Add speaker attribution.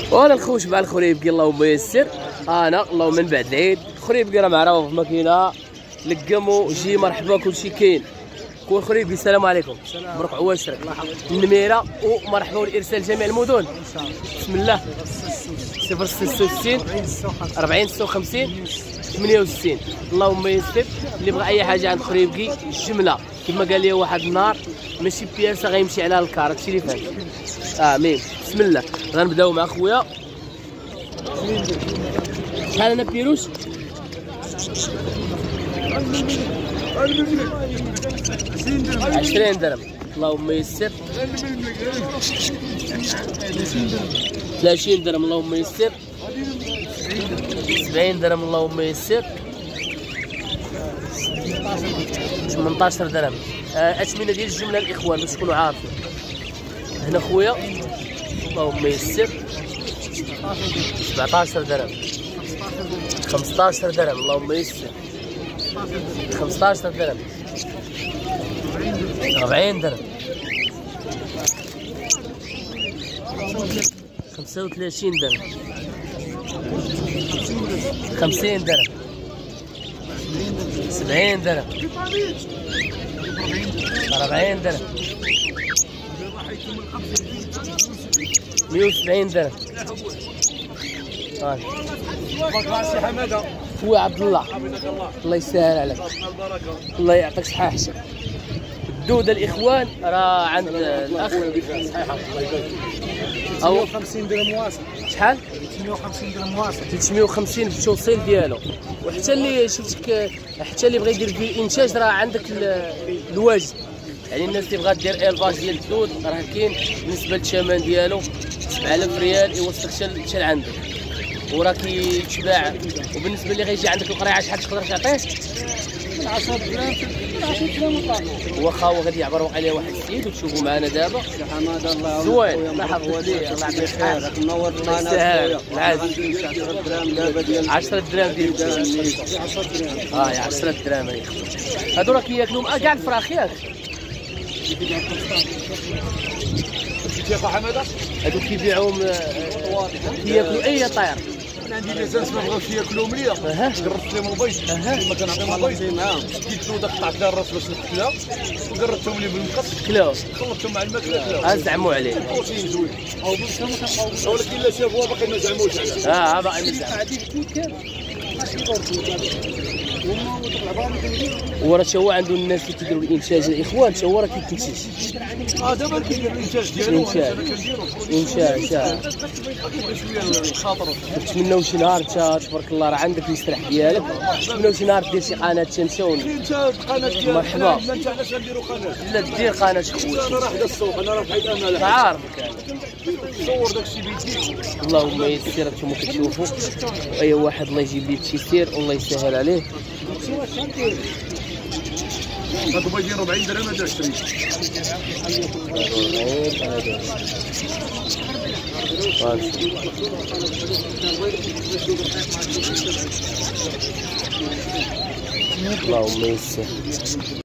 Speaker 1: وانا الخوش مع الخريبكي اللهم يسر. انا اللهم من بعد العيد الخريبكي راه معروف في ماكينه لقموا جي مرحبا كلشي كاين. كون خريبكي السلام عليكم. مبروك عواشرك النميره ومرحبا والارسال جميع المدن. بسم الله 066 40 56 68. اللهم يسر. اللي بغى اي حاجه عند خريبكي الجمله كما قال لي واحد النهار ماشي بياسه غيمشي على الكار. هادشي اللي فهمت. امين. بسم الله غنبداو مع خويا. شحال انا بيروش؟ 20 درهم. اللهم يسر. 30 درهم. اللهم يسر. 70 درهم. اللهم يسر. 18 درهم. اثمنه ديال الجمله الاخوان باش تكونوا عارفين. هنا خويا اللهم يسر. 17 درهم. 15 درهم. اللهم يسر. 15 درهم. 40 درهم. 35 درهم. 50 درهم. 70 درهم. 40 درهم. 170 درهم.
Speaker 2: سي حماده
Speaker 1: خويا عبد الله الله يسهل عليك الله يعطيك الصحة. حسن الدودة الإخوان راه عند الأخ أو
Speaker 2: 50 درهم واصل.
Speaker 1: شحال؟
Speaker 2: 350 درهم واصل.
Speaker 1: 350 في التوصيل ديالو. وحتى اللي شفتك حتى اللي بغى يدير فيه الإنتاج راه عندك الواجد. يعني الناس اللي بغات دير إلفاج ديال الدود راه كاين بالنسبة للثمن ديالو 7000 ريال يوصلك حتى لعندك وراه كيتباع. وبالنسبه اللي غيجي عندك القريعه شحال تقدر تعطيه؟
Speaker 2: 10 درهم 10 درهم وطاقه.
Speaker 1: واخا هو غادي يعبر عليه واحد السيد وتشوفوا معنا دابا.
Speaker 2: سي حماده الله
Speaker 1: زوين الله يحفظك ليه الله يعطيك الصحه.
Speaker 2: تنور
Speaker 1: القناه
Speaker 2: العزيز. 10 درهم دابا ديال
Speaker 1: 10 دراهم ديال
Speaker 2: 10 درهم.
Speaker 1: يا 10 دراهم هادو راه كياكلوا كاع الفراخ ياك.
Speaker 2: شتي اخو حماده
Speaker 1: هادو كيبيعوهم كياكلوا اي طير.
Speaker 2: انا عندي ليزانس ما بغاوش ياكلوا مليح. قربت لهم البيض ما كنعطيهم البيض معاهم. جبت له قطعت لها الراس باش نقتلها وقربتهم لي بالمقص
Speaker 1: كلاو
Speaker 2: خلطتهم مع الماكله.
Speaker 1: زعموا عليه.
Speaker 2: بروتين زوين ولكن الا شافوها باقي ما زعموش عليها.
Speaker 1: باقي ما وراه تا هو عنده الناس اللي كيديروا الانتاج الاخوان تا هو راه كيتنتج.
Speaker 2: دابا كيدير الانتاج ديالو
Speaker 1: انتاج
Speaker 2: شويه الخاطر.
Speaker 1: نتمناو شي نهار انت تبارك الله راه عندك المسرح ديالك. نتمناو شي نهار دير شي قناه تنساون.
Speaker 2: انت القناه ديالك
Speaker 1: مرحبا.
Speaker 2: ما انت علاش غنديروا قناه؟
Speaker 1: لا دير قناه خويا.
Speaker 2: انا راه حدا السوق انا راه بحال امل
Speaker 1: عارفك
Speaker 2: صور داكشي بيديك.
Speaker 1: اللهم يسر. انتم كتشوفوا اي واحد الله يجيب ليه التيسير والله يسهل عليه.
Speaker 2: هادو باغيين 40 درهم هذا اشتري.
Speaker 1: اللهم يسر.